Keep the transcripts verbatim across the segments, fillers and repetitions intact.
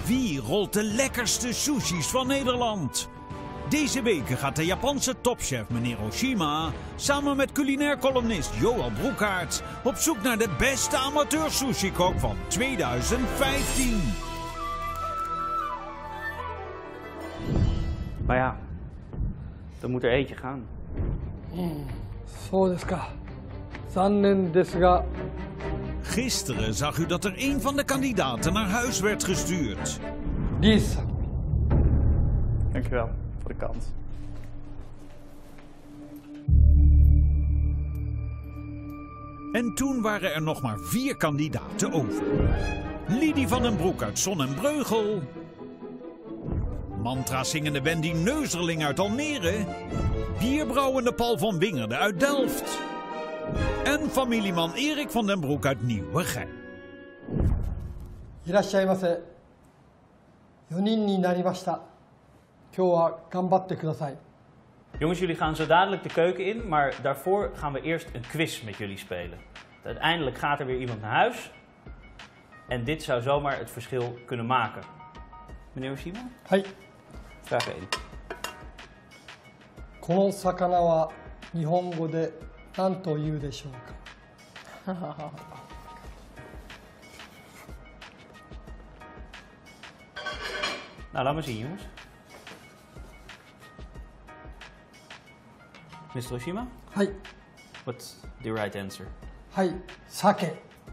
Wie rolt de lekkerste sushis van Nederland? Deze week gaat de Japanse topchef meneer Oshima samen met culinair columnist Joël Broekhaert op zoek naar de beste amateur sushi-kok van tweeduizend vijftien. Maar ja, er moet er eentje gaan. Zo desu ka. Zannen desu ga. Gisteren zag u dat er een van de kandidaten naar huis werd gestuurd. Lisa. Dankjewel voor de kans. En toen waren er nog maar vier kandidaten over. Lidie van den Broek uit Zon en Breugel. Mantra-zingende Wendy Neuzerling uit Almere. Bierbrouwende Paul van Wingerde uit Delft. En familieman Erik van den Broek uit Nieuwegein. Irashaimase. four nin ni narimashita. Kyou wa ganbatte kudasai. Jongens, jullie gaan zo dadelijk de keuken in, maar daarvoor gaan we eerst een quiz met jullie spelen. Uiteindelijk gaat er weer iemand naar huis. En dit zou zomaar het verschil kunnen maken. Meneer Oshima? Hai. Vraag één. この魚は日本語で何と言うでしょうか。 Nou, laat maar zien, jongens. mister Oshima? はい。 What's the right answer? はい。鮭。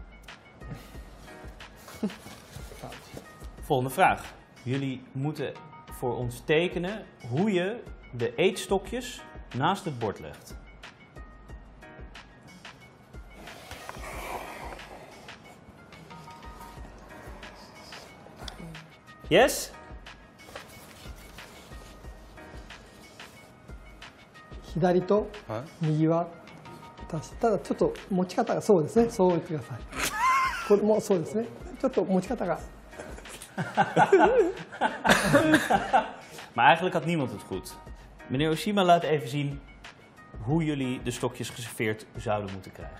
Volgende vraag. Jullie moeten voor ons tekenen hoe je de eetstokjes naast het bord legt. Yes? 左と右は足しただちょっと持ち方がそうですね。そう言ってください。これもそうですね。ちょっと持ち方が。 Maar eigenlijk had niemand het goed. Meneer Oshima laat even zien hoe jullie de stokjes geserveerd zouden moeten krijgen.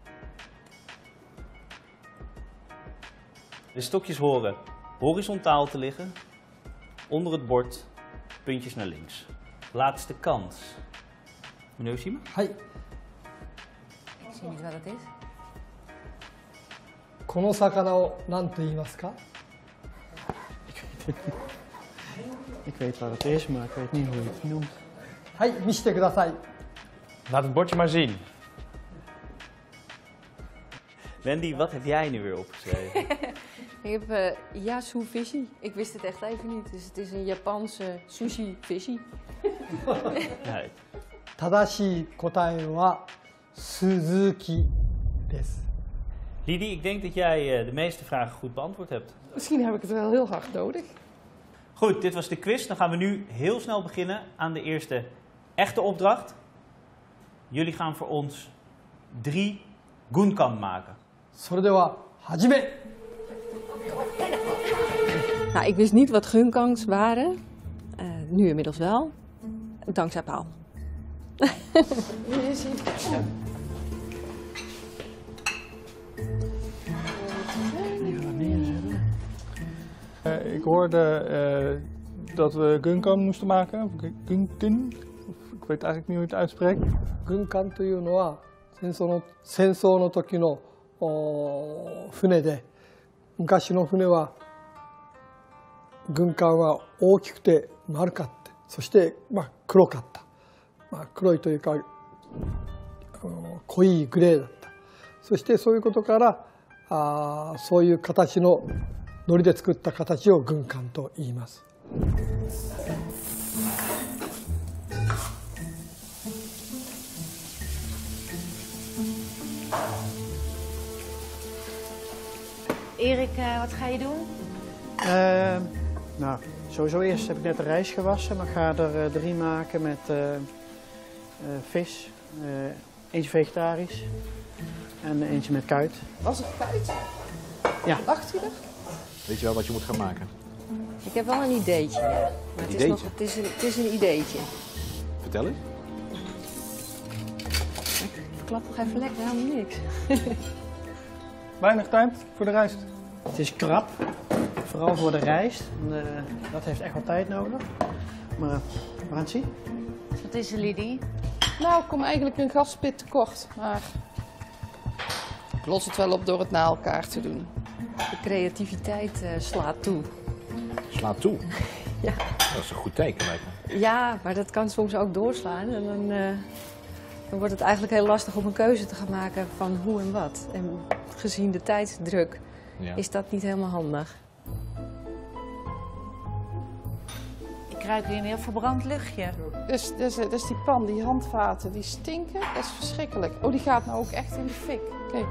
De stokjes horen horizontaal te liggen, onder het bord, puntjes naar links. Laatste kans. Meneer Oshima? はい。 Ik zie niet wat het is. この魚を何と言いますか。 Ik weet wat het is, maar ik weet niet hoe je het noemt. はい、見せてください。 Laat het bordje maar zien. Wendy, wat heb jij nu weer opgeschreven? Ik heb uh, Yasu Fishi. Ik wist het echt even niet. Dus het is een Japanse sushi fishi. Nee. 正しい答えは鈴木です。 Lidie, ik denk dat jij uh, de meeste vragen goed beantwoord hebt. Misschien heb ik het wel heel hard nodig. Goed, dit was de quiz. Dan gaan we nu heel snel beginnen aan de eerste echte opdracht. Jullie gaan voor ons drie gunkan maken. それでは始め。 Nou, ik wist niet wat gunkangs waren. Uh, nu inmiddels wel. Dankzij Paul. Uh, ik hoorde uh, dat we gunkan moesten maken, of gunkin, of ik weet eigenlijk niet hoe je het uitspreekt. 軍艦というのは戦争の戦争の時のお船で、昔の船は軍艦は大きくて丸かった、そしてまあ黒かった、まあ、黒いというかあの濃いグレーだった。そしてそういうことからあそういう形の糊で作った形を軍艦と言います。 Erik, uh, wat ga je doen? Uh, nou, sowieso eerst heb ik net de rijst gewassen, maar ik ga er uh, drie maken met uh, uh, vis. Uh, eentje vegetarisch en eentje met kuit. Was het kuit? Ja. Dacht je er? Weet je wel wat je moet gaan maken? Ik heb wel een ideetje, ja. Maar het, Ideetje? is nog, het, is een, het is een ideetje. Vertel eens. Ik klap nog even lekker, helemaal niks. Weinig tijd voor de rijst. Het is krab vooral voor de rijst. En, uh, dat heeft echt wat tijd nodig. Maar uh, we gaan het zien. Wat is er, Lidie? Nou, ik kom eigenlijk een gaspit tekort, maar ik los het wel op door het na elkaar te doen. De creativiteit uh, slaat toe. Slaat toe. Ja. Dat is een goed teken, lijkt me. Ja, maar dat kan soms ook doorslaan. En dan, uh, dan wordt het eigenlijk heel lastig om een keuze te gaan maken van hoe en wat. En gezien de tijdsdruk Ja. is dat niet helemaal handig. Ik ruik hier een heel verbrand luchtje. Dus, dus, dus die pan, die handvaten, die stinken. Dat is verschrikkelijk. Oh, die gaat nou ook echt in de fik. Kijk.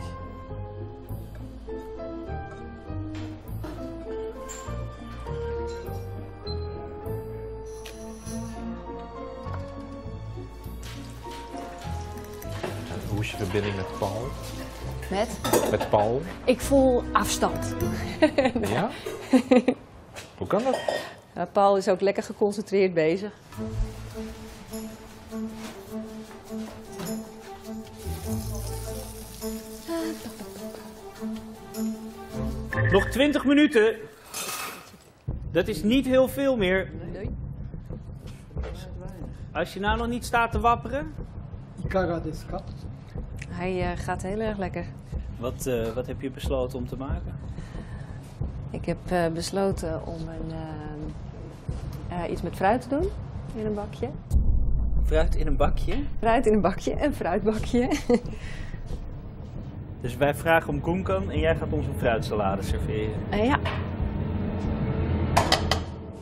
Hoe is je verbinding met Paul? Met? Met Paul? Ik voel afstand. Ja? Hoe kan dat? Ja, Paul is ook lekker geconcentreerd bezig. Nog twintig minuten. Dat is niet heel veel meer. Nee. Als je nou nog niet staat te wapperen. いかがですか? Hij uh, gaat heel erg lekker. Wat, uh, wat heb je besloten om te maken? Ik heb uh, besloten om een, uh, uh, iets met fruit te doen in een bakje. Fruit in een bakje. Fruit in een bakje, een fruitbakje. Dus wij vragen om gunkan en jij gaat ons een fruitsalade serveren. Uh, ja.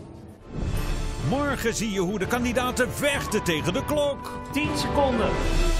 Morgen zie je hoe de kandidaten vechten tegen de klok. tien seconden.